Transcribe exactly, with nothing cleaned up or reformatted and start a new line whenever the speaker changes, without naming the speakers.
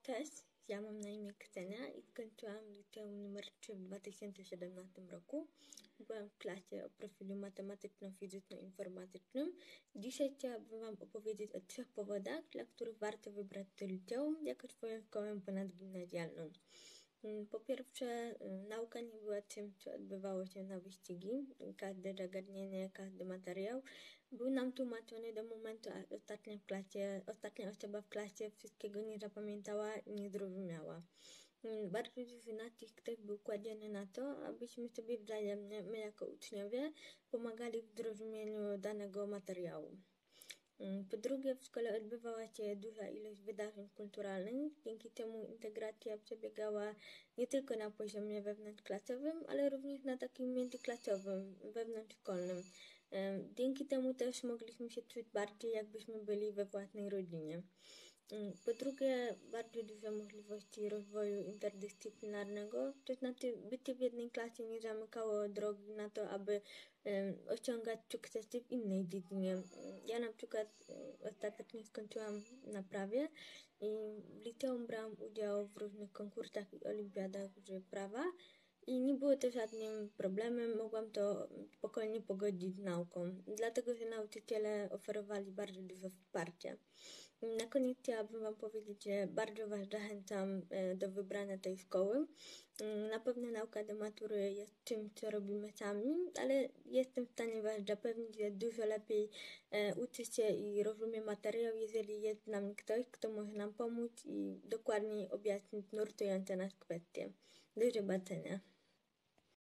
Cześć, ja mam na imię Ksenia i skończyłam liceum numer trzy w dwa tysiące siedemnastym roku. Byłam w klasie o profilu matematyczno-fizyczno-informatycznym. Dzisiaj chciałabym Wam opowiedzieć o trzech powodach, dla których warto wybrać to liceum jako swoją szkołę ponadgimnazjalną. Po pierwsze, nauka nie była czymś, co odbywało się na wyścigi. Każde zagadnienie, każdy materiał był nam tłumaczony do momentu, aż ostatnia, w klasie, ostatnia osoba w klasie wszystkiego nie zapamiętała i nie zrozumiała. Bardzo duży nacisk też był kładziony na to, abyśmy sobie wzajemnie, my jako uczniowie, pomagali w zrozumieniu danego materiału. Po drugie, w szkole odbywała się duża ilość wydarzeń kulturalnych, dzięki czemu integracja przebiegała nie tylko na poziomie wewnątrzklasowym, ale również na takim międzyklasowym, wewnątrzszkolnym. Dzięki temu też mogliśmy się czuć bardziej, jakbyśmy byli we własnej rodzinie. Po drugie, bardzo dużo możliwości rozwoju interdyscyplinarnego, to znaczy bycie w jednej klasie nie zamykało drogi na to, aby um, osiągać sukcesy w innej dziedzinie. Ja na przykład um, ostatecznie skończyłam na prawie i w liceum brałam udział w różnych konkursach i olimpiadach z prawa i nie było to żadnym problemem, mogłam to spokojnie pogodzić z nauką, dlatego że nauczyciele oferowali bardzo dużo wsparcia. Na koniec chciałabym Wam powiedzieć, że bardzo Was zachęcam do wybrania tej szkoły. Na pewno nauka do matury jest czymś, co robimy sami, ale jestem w stanie Was zapewnić, że dużo lepiej uczy się i rozumie materiał, jeżeli jest z nami ktoś, kto może nam pomóc i dokładniej objaśnić nurtujące nas kwestie. Do zobaczenia.